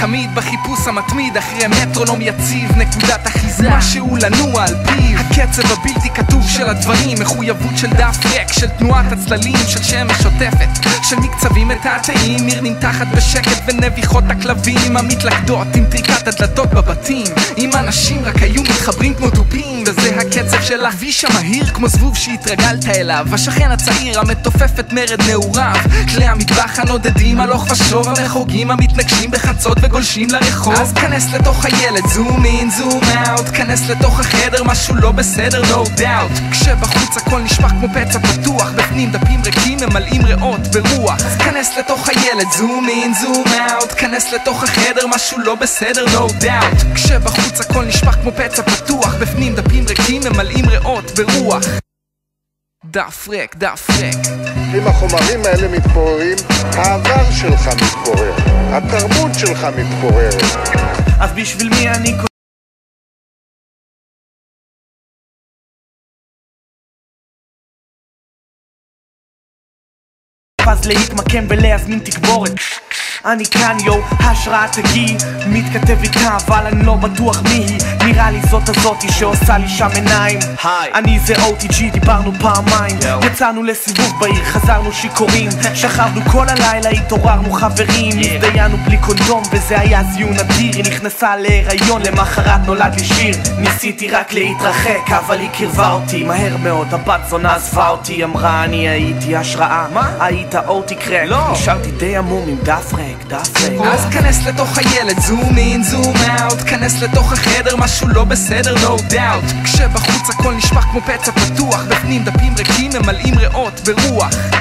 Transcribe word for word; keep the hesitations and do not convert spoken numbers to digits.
תמיד בחיפוש המתמיד אחרי מטרונום יציב, נקודת אחיזה, משהו לנוע על פיו, הקצב הבלתי כתוב של הדברים, מחויבות של דף ריק, של תנועת הצללים, של שמש שוטפת, של מקצבים מתעתעים, נרנים תחת בשקט ונביחות הכלבים המתלכדות עם טריקת הדלתות בבתים, אם אנשים רק היו מתחברים כמו דובים, וזה הקצב של הכביש המהיר כמו זבוב שהתרגלת אליו, השכן הצעיר המתופפת מרד נעוריו, כלי המטבח הנודדים הלוך ושוב, המחוגים המתנגשים בחצות וגולשים לרחוב. אז כנס לתוך הילד, זום אין זום אאוט, כנס לתוך החדר, משהו לא בסדר, no doubt, כשבחוץ הכל נשפך כמו פצע פתוח, בפנים דפים ריקים ממלאים ריאות ברוח. אז כנס לתוך הילד, זום אין זום אאוט, כנס לתוך החדר, משהו לא בסדר, no doubt, כשבחוץ הכל נשפך כמו פצע פתוח, בפנים דפים ריקים ממלאים ריאות ברוח. דף ריק, דף ריק. אם החומרים האלה מתפוררים, העבר שלך מתפורר, התרבות שלך מתפוררת. אז בשביל מי אני כותב? אז להתמקם ולהזמין תקבורת. אני כאן יו, השראה תגיעי, מתכתב איתה אבל אני לא בטוח מי היא, נראה לי זאת הזאתי שעושה לי שם עיניים. היי, אני זה או טי ג'י, דיברנו פעמיים, יצאנו לסיבוב בעיר, חזרנו שיכורים, שכבנו כל הלילה, התעוררנו חברים, הזדיינו בלי קונדום וזה היה זיון אדיר, היא נכנסה להיריון, למחרת נולד לי שיר, ניסיתי רק להתרחק אבל היא קרבה אותי מהר מאוד, הבת זונה עזבה אותי, אמרה אני הייתי השראה, היית אותי קרק, נשארתי די עמום עם דף ריק. אז כנס לתוך הילד, זום אין זום אאוט, כנס לתוך החדר, משהו לא בסדר, no doubt, כשבחוץ הכל נשפך כמו פצע פתוח, בפנים דפים ריקים ממלאים ריאות ברוח.